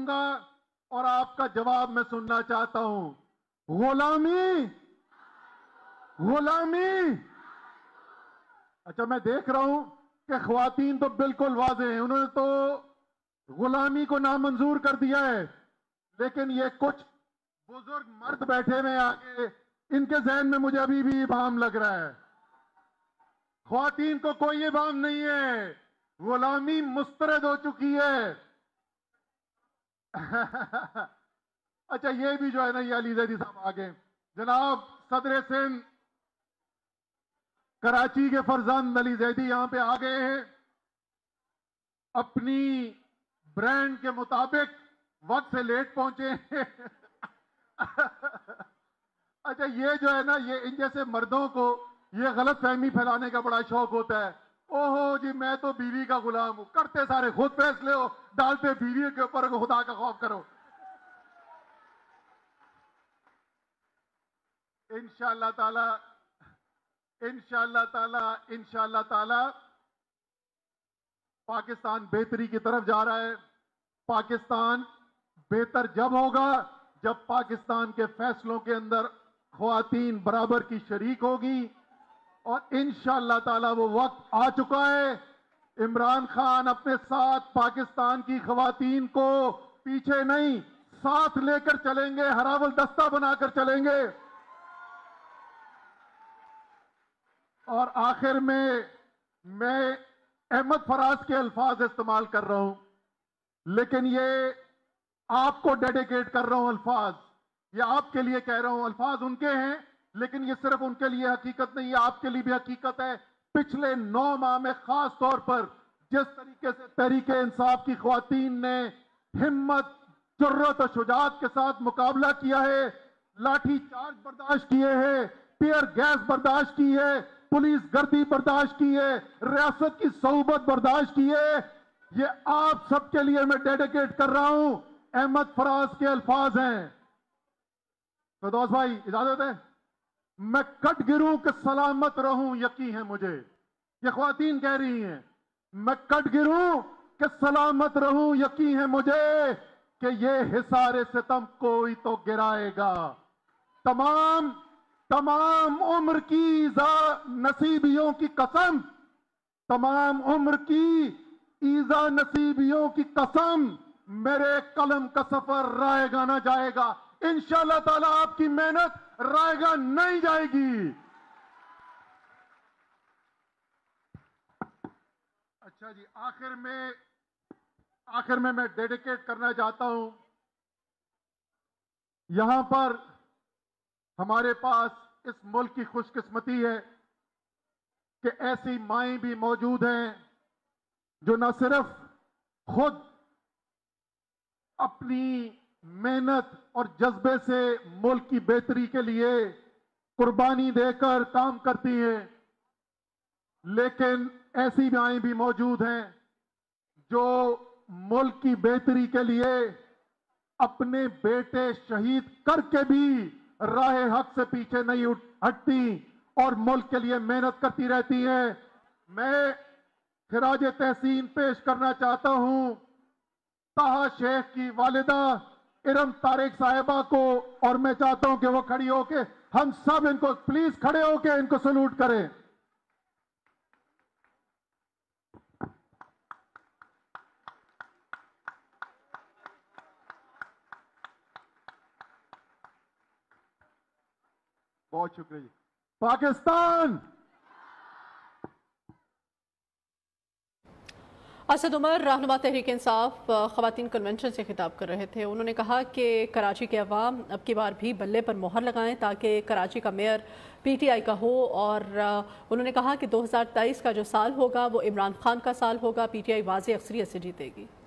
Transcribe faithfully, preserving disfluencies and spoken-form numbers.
करूंगा और आपका जवाब मैं सुनना चाहता हूं। गुलामी, गुलामी। अच्छा, मैं देख रहा हूं कि ख्वातीन तो बिल्कुल वाज़ेह हैं, उन्होंने तो गुलामी को नामंजूर कर दिया है, लेकिन ये कुछ बुजुर्ग मर्द बैठे हुए आगे, इनके जहन में मुझे अभी भी इबाम लग रहा है। ख्वातीन को कोई इबाम नहीं है, गुलामी मुस्तरद हो चुकी है। अच्छा, ये भी जो है ना, ये अली जैदी साहब आगे, जनाब सदर सिंध कराची के फरजंद अली जैदी यहां पे आ गए हैं। अपनी ब्रांड के मुताबिक वक्त से लेट पहुंचे हैं। अच्छा, ये जो है ना, ये इन जैसे मर्दों को ये गलत फहमी फैलाने का बड़ा शौक होता है। ओहो जी, मैं तो बीवी का गुलाम हूं, करते सारे खुद फैसले हो, डालते बीवी के ऊपर, खुदा का खौफ करो। इंशाअल्लाह ताला, इंशाअल्लाह ताला, इंशाअल्लाह ताला पाकिस्तान बेहतरी की तरफ जा रहा है। पाकिस्तान बेहतर जब होगा जब पाकिस्तान के फैसलों के अंदर ख्वातीन बराबर की शरीक होगी, और इंशाअल्लाह ताला वो वक्त आ चुका है। इमरान खान अपने साथ पाकिस्तान की ख्वातीन को पीछे नहीं, साथ लेकर चलेंगे, हरावल दस्ता बनाकर चलेंगे। और आखिर में मैं अहमद फराज के अल्फाज इस्तेमाल कर रहा हूं, लेकिन ये आपको डेडिकेट कर रहा हूं अल्फाज, ये आपके लिए कह रहा हूं। अल्फाज उनके हैं, लेकिन ये सिर्फ उनके लिए हकीकत नहीं है, आपके लिए भी हकीकत है। पिछले नौ माह में खास तौर पर जिस तरीके से तहरीके इंसाफ की ख्वातीन ने हिम्मत, जुर्रत और शुजाअत के साथ मुकाबला किया है, लाठी चार्ज बर्दाश्त किए हैं, टीयर गैस बर्दाश्त की है, पुलिस गर्दी बर्दाश्त की है, रियासत की सोबत बर्दाश्त की है, ये आप सबके लिए मैं डेडिकेट कर रहा हूं। अहमद फराज के अल्फाज हैं। फिरदौस भाई इजाजत है? मैं कट गिरूं कि सलामत रहूं यकीन है मुझे, ये ख्वातीन कह रही हैं। मैं कट गिरूं कि सलामत रहूं यकीन है मुझे, कि ये हिसारे सितम कोई तो गिराएगा। तमाम तमाम उम्र की ईजा नसीबियों की कसम, तमाम उम्र की ईजा नसीबियों की कसम, मेरे कलम का सफर रायगा ना जाएगा। इंशाअल्लाह ताला आपकी मेहनत रायगा नहीं जाएगी। अच्छा जी, आखिर में आखिर में मैं डेडिकेट करना चाहता हूं, यहां पर हमारे पास इस मुल्क की खुशकिस्मती है कि ऐसी माएं भी मौजूद हैं जो न सिर्फ खुद अपनी मेहनत और जज्बे से मुल्क की बेहतरी के लिए कुर्बानी देकर काम करती हैं, लेकिन ऐसी माएं भी मौजूद हैं जो मुल्क की बेहतरी के लिए अपने बेटे शहीद करके भी राह हक से पीछे नहीं उठ हटती और मुल्क के लिए मेहनत करती रहती है। मैं खिराज तहसीन पेश करना चाहता हूं ताहा शेख की वालिदा इरम तारिक साहिबा को, और मैं चाहता हूं कि वो खड़ी होके हम सब इनको, प्लीज खड़े होके इनको सलूट करें। बहुत शुक्रिया जी। पाकिस्तान। असद उमर, रहनुमा तहरीक इंसाफ, ख़वातीन कन्वेंशन से खिताब कर रहे थे। उन्होंने कहा कि कराची के अवाम अब की बार भी बल्ले पर मोहर लगाएं ताकि कराची का मेयर पीटीआई का हो, और उन्होंने कहा कि दो हज़ार तेईस का जो साल होगा वो इमरान खान का साल होगा, पीटीआई वाज़ेह अक्सरियत से जीतेगी।